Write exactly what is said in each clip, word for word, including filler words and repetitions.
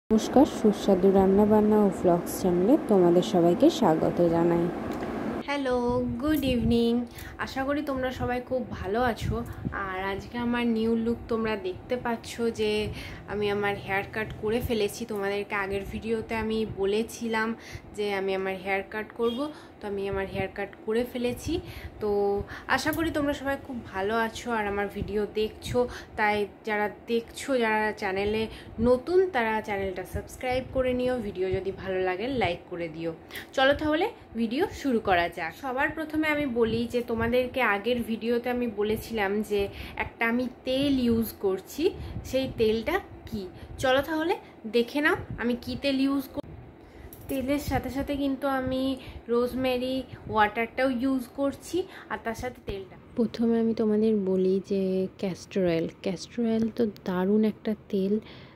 নমস্কার, সুস্বাদু রান্নাবান্না ও ভ্লগস চ্যানেলে তোমাদের সবাইকে স্বাগত জানাই। Hello, good evening. আশা করি তোমরা সবাই খুব ভালো আছো। আর আজকে আমার নিউ লুক তোমরা দেখতে পাচ্ছ যে আমি আমার হেয়ার কাট করে ফেলেছি। তোমাদেরকে আগের ভিডিওতে আমি বলেছিলাম যে আমি আমার হেয়ার কাট করব, তো আমি আমার হেয়ার কাট করে ফেলেছি। তো আশা করি তোমরা সবাই খুব ভালো আছো আর আমার ভিডিও দেখছো। তাই যারা দেখছো, যারা চ্যানেলে নতুন, তারা চ্যানেলটা সাবস্ক্রাইব করে নিও। ভিডিও যদি ভালো লাগে লাইক করে দিও। চলো তাহলে ভিডিও শুরু করা যাক। সবার প্রথমে আমি বলি যে তোমাদেরকে আগের ভিডিওতে আমি বলেছিলাম যে একটা আমি তেল ইউজ করছি, সেই তেলটা কি। চলো তাহলে দেখে নাও আমি কি তেল ইউজ করি। তেলের সাথে সাথে কিন্তু আমি রোজমেরি ওয়াটারটাও ইউজ করছি আর তার সাথে তেলটা। প্রথমে আমি তোমাদের বলি যে ক্যাস্টর অয়েল ক্যাস্টর অয়েল তো দারুণ একটা তেল।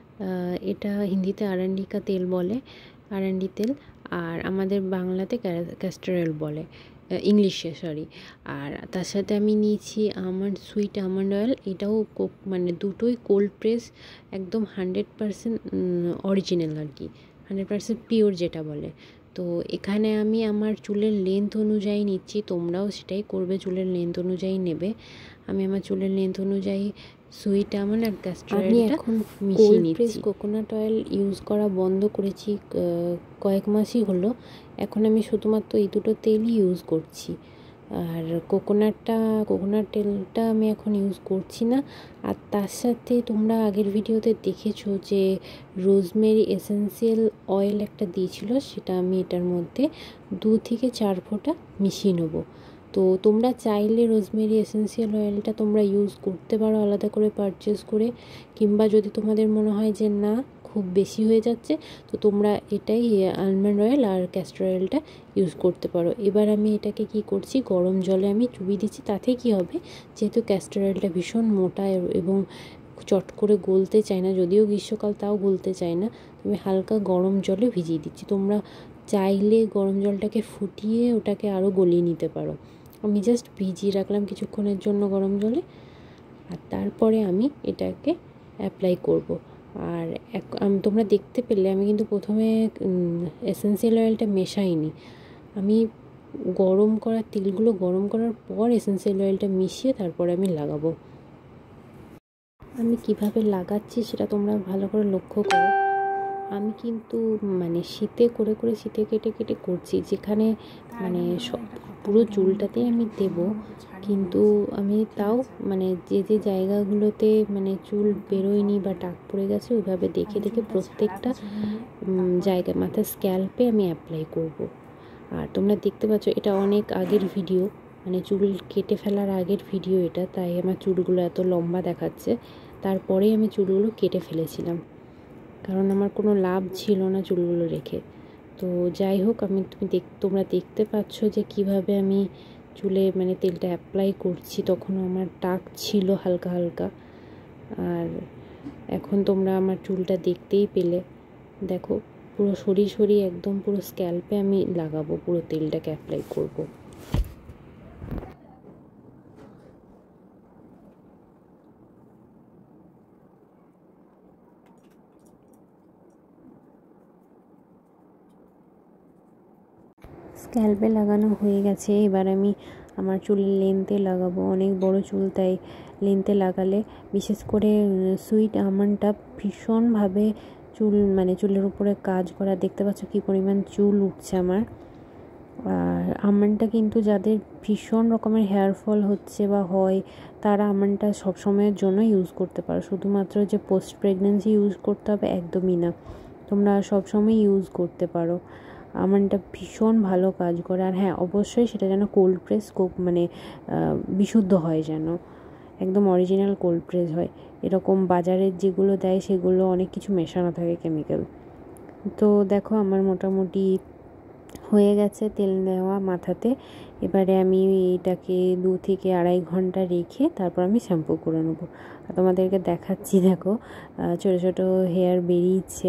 এটা হিন্দিতে আরান্ডিকা তেল বলে, আরান্ডি তেল, আর আমাদের বাংলাতে ক্যাস্টর অয়েল বলে, ইংলিশে সরি। আর তার সাথে আমি নিয়েছি আমন্ড, সুইট আমন্ড অয়েল। এটাও মানে দুটোই কোল্ড প্রেস, একদম হান্ড্রেড পারসেন্ট অরিজিনাল আর কি, হান্ড্রেড পারসেন্ট পিওর যেটা বলে। তো এখানে আমি আমার চুলের লেন্থ অনুযায়ী নিচ্ছি, তোমরাও সেটাই করবে, চুলের লেন্থ অনুযায়ী নেবে। আমি আমার চুলের লেন্থ অনুযায়ী সুইট আমন্ড আর ক্যাস্টর অয়েল এখন মিশিয়ে নিচ্ছি। কোকোনাট অয়েল ইউজ করা বন্ধ করেছি কয়েক মাসই হলো। এখন আমি শুধুমাত্র এই দুটো তেলই ইউজ করছি। আর কোকোনাটটা কোকোনাট তেলটা আমি এখন ইউজ করছি না। আর তার সাথে তোমরা আগের ভিডিওতে দেখেছো যে রোজমেরি এসেন্সিয়াল অয়েল একটা দিয়েছিল, সেটা আমি এটার মধ্যে দু থেকে চার ফোঁটা মিশিয়ে নেবো। তো তোমরা চাইলে রোজমেরি এসেন্সিয়াল অয়েলটা তোমরা ইউজ করতে পারো আলাদা করে পারচেস করে, কিংবা যদি তোমাদের মনে হয় যে না খুব বেশি হয়ে যাচ্ছে, তো তোমরা এটাই আলমন্ড অয়েল আর ক্যাস্টর অয়েলটা ইউজ করতে পারো। এবার আমি এটাকে কি করছি, গরম জলে আমি চুবিয়ে দিচ্ছি। তাতে কি হবে, যেহেতু ক্যাস্টর অয়েলটা ভীষণ মোটা এবং চট করে গলতে চায় না, যদিও গ্রীষ্মকাল তাও গলতে চায় না, আমি হালকা গরম জলে ভিজিয়ে দিচ্ছি। তোমরা চাইলে গরম জলটাকে ফুটিয়ে ওটাকে আরও গলিয়ে নিতে পারো। আমি জাস্ট ভিজিয়ে রাখলাম কিছুক্ষণের জন্য গরম জলে, আর তারপরে আমি এটাকে অ্যাপ্লাই করব। আর এক তোমরা দেখতে পেলে আমি কিন্তু প্রথমে এসেন্সিয়াল অয়েলটা মেশাইনি, আমি গরম করা তেলগুলো গরম করার পর এসেন্সিয়াল অয়েলটা মিশিয়ে তারপরে আমি লাগাবো। আমি কিভাবে লাগাচ্ছি সেটা তোমরা ভালো করে লক্ষ্য করো। আমি কিন্তু মানে শীতে করে করে শীতে কেটে কেটে করছি, যেখানে মানে সব পুরো চুলটাতেই আমি দেব, কিন্তু আমি তাও মানে যে যে জায়গাগুলোতে মানে চুল বেরোয়নি বা টাক পড়ে গেছে ওইভাবে দেখে দেখে প্রত্যেকটা জায়গায় মাথার স্ক্যাল্পে আমি অ্যাপ্লাই করব। আর তোমরা দেখতে পাচ্ছ এটা অনেক আগের ভিডিও, মানে চুল কেটে ফেলার আগের ভিডিও এটা, তাই আমার চুলগুলো এত লম্বা দেখাচ্ছে। তারপরেই আমি চুলগুলো কেটে ফেলেছিলাম, কারণ আমার কোনো লাভ ছিল না চুলগুলো রেখে। তো যাই হোক, আমি তুমি দেখ তোমরা দেখতে পাচ্ছ যে কিভাবে আমি চুলে মানে তেলটা অ্যাপ্লাই করছি। তখন আমার টাক ছিল হালকা হালকা, আর এখন তোমরা আমার চুলটা দেখতেই পেলে। দেখো পুরো সরি সরি একদম পুরো স্ক্যাল্পে আমি লাগাবো, পুরো তেলটাকে অ্যাপ্লাই করব। স্ক্যাল্পে লাগানো হয়ে গেছে, এবার আমি আমার চুলের লেন্থে লাগাবো। অনেক বড় চুল, তাই লেন্থে লাগালে বিশেষ করে সুইট আমন্ডটা ভীষণভাবে চুল মানে চুলের উপরে কাজ করা। দেখতে পাচ্ছ কী পরিমাণ চুল উঠছে আমার। আর আমন্ডটা কিন্তু যাদের ভীষণ রকমের হেয়ার ফল হচ্ছে বা হয়, তারা আমন্ডটা সবসময়ের জন্য ইউজ করতে পারো। শুধুমাত্র যে পোস্ট প্রেগনেন্সি ইউজ করতে হবে একদমই না, তোমরা সবসময় ইউজ করতে পারো। আমন্ডটা ভীষণ ভালো কাজ করে। আর হ্যাঁ, অবশ্যই সেটা যেন কোল্ড প্রেস মানে বিশুদ্ধ হয়, যেন একদম অরিজিনাল কোল্ড প্রেস হয়। এরকম বাজারের যেগুলো দেয় সেগুলো অনেক কিছু মেশানো থাকে কেমিক্যাল। তো দেখো আমার মোটামুটি হয়ে গেছে তেল দেওয়া মাথাতে। এবারে আমি এটাকে দু থেকে আড়াই ঘন্টা রেখে তারপর আমি শ্যাম্পু করে নেবো। আর তোমাদেরকে দেখাচ্ছি, দেখো ছোটো ছোটো হেয়ার বেরিয়েছে।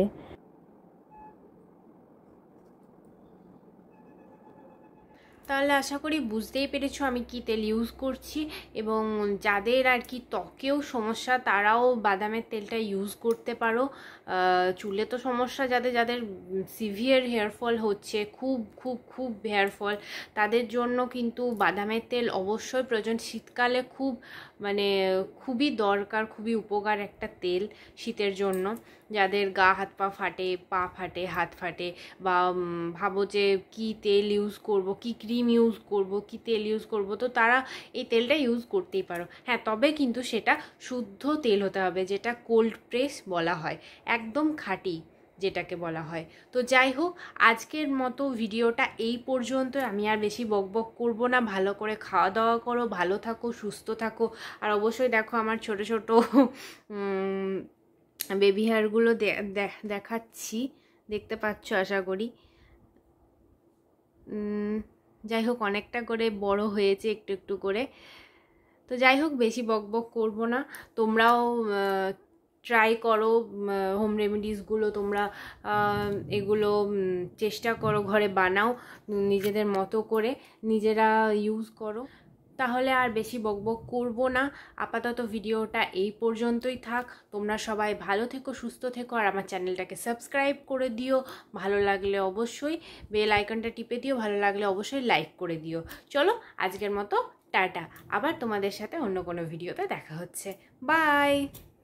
তাহলে আশা করি বুঝতেই পেরেছো আমি কি তেল ইউজ করছি, এবং যাদের আর কি ত্বকেও সমস্যা তারাও বাদামের তেলটা ইউজ করতে পারো। চুলে তো সমস্যা যাদের যাদের সিভিয়ার হেয়ার ফল হচ্ছে, খুব খুব খুব হেয়ার ফল, তাদের জন্য কিন্তু বাদামের তেল অবশ্যই প্রয়োজন। শীতকালে খুব মানে খুবই দরকার, খুবই উপকার একটা তেল শীতের জন্য। যাদের গা হাত পা ফাটে, পা ফাটে, হাত ফাটে, বা ভাবো যে কি তেল ইউজ করব, কি ক্রিম ইউজ করব, কি তেল ইউজ করব, তো তারা এই তেলটা ইউজ করতেই পারো। হ্যাঁ, তবে কিন্তু সেটা শুদ্ধ তেল হতে হবে, যেটা কোল্ড প্রেস বলা হয়, একদম খাঁটি যেটাকে বলা হয়। তো যাই হোক, আজকের মতো ভিডিওটা এই পর্যন্ত। আমি আর বেশি বক বক করব না। ভালো করে খাওয়া দাওয়া করো, ভালো থাকো, সুস্থ থাকো। আর অবশ্যই দেখো আমার ছোট ছোট বেবি হেয়ারগুলো দেখাচ্ছি, দেখতে পাচ্ছ আশা করি। যাই হোক, অনেকটা করে বড় হয়েছে একটু একটু করে। তো যাই হোক, বেশি বক বক করবো না। তোমরাও ট্রাই করো হোম রেমেডিসগুলো, তোমরা এগুলো চেষ্টা করো, ঘরে বানাও, নিজেদের মতো করে নিজেরা ইউজ করো। তাহলে আর বেশি বকবক করব না। আপাতত ভিডিওটা এই পর্যন্তই থাক। তোমরা সবাই ভালো থেকো, সুস্থ থেকো, আর আমার চ্যানেলটাকে সাবস্ক্রাইব করে দিও। ভালো লাগলে অবশ্যই বেল আইকনটা টিপে দিও, ভালো লাগলে অবশ্যই লাইক করে দিও। চলো আজকের মতো টাটা, আবার তোমাদের সাথে অন্য কোনো ভিডিওতে দেখা হচ্ছে। বাই।